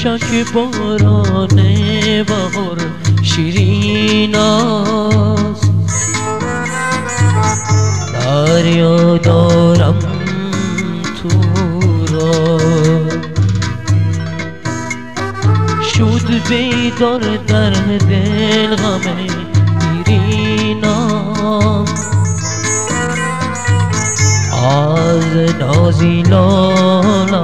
چاکی باران بهار شیرین است. دریا دارم تو را شد بیدار در دل غم دیرینم. از نازیلان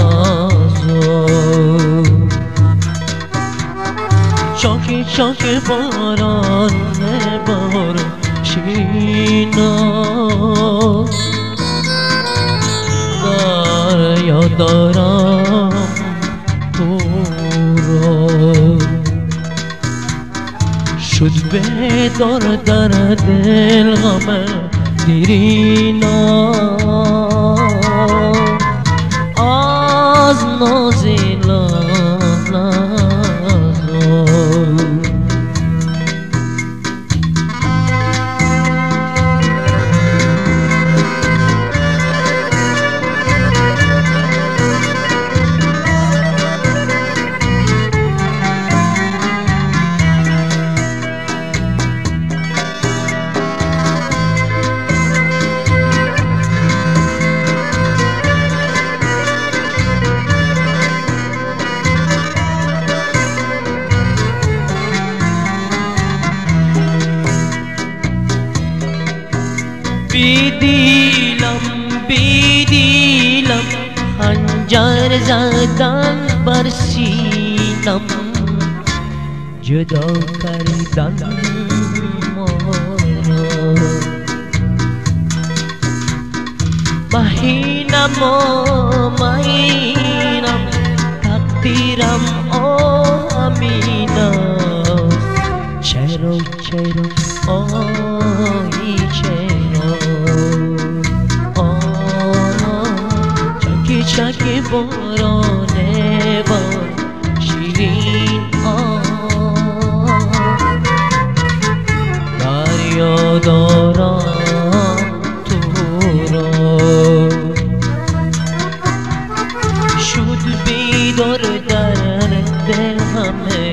چاکی چاکی باران بهار شیرین است. دریا دارم تو را شد بیدار در دل غم دیرینم. از نازیلان بیدیلم خنجر زدن بر سینم. جدا کردن ما را مهینم تقدیرم همین است. چرا آی چرا چاکی باران بهار شیرین دریا دارم تو را شد بیدار در دل همه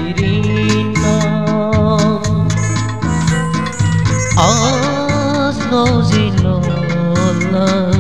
دیرینم. از نازیلان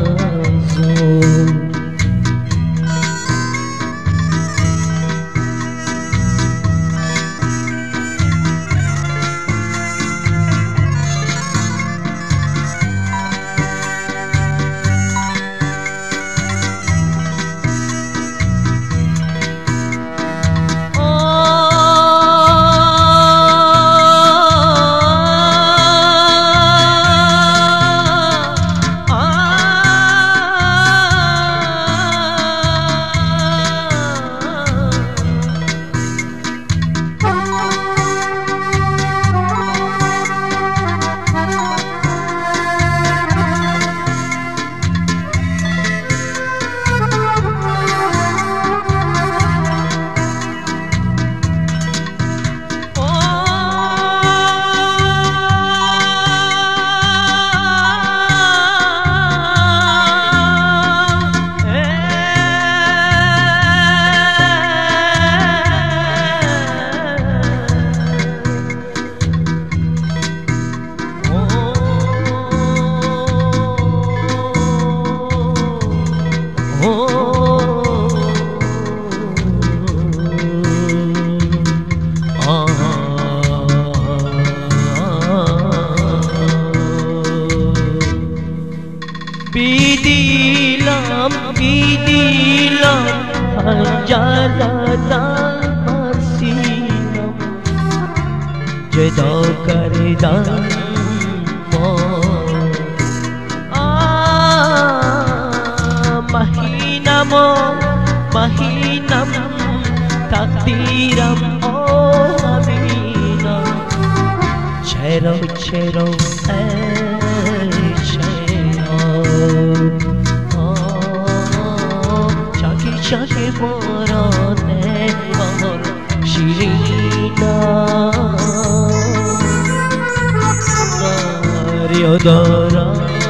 بیدیلم خنجر زدن بر سینم. جدا کردن ما مهینم تقدیرم همینم. چرا ای چرا چاکی باران بهار شیرین دریا دارم